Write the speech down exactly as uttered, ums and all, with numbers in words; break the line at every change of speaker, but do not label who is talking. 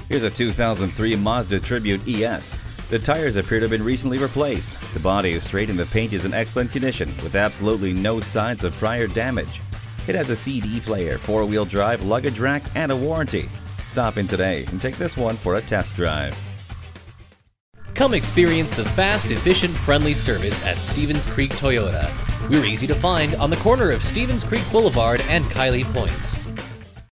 Here's a two thousand three Mazda Tribute E S. The tires appear to have been recently replaced. The body is straight and the paint is in excellent condition, with absolutely no signs of prior damage. It has a C D player, four-wheel drive, luggage rack, and a warranty. Stop in today and take this one for a test drive.
Come experience the fast, efficient, friendly service at Stevens Creek Toyota. We're easy to find on the corner of Stevens Creek Boulevard and Kiley Points.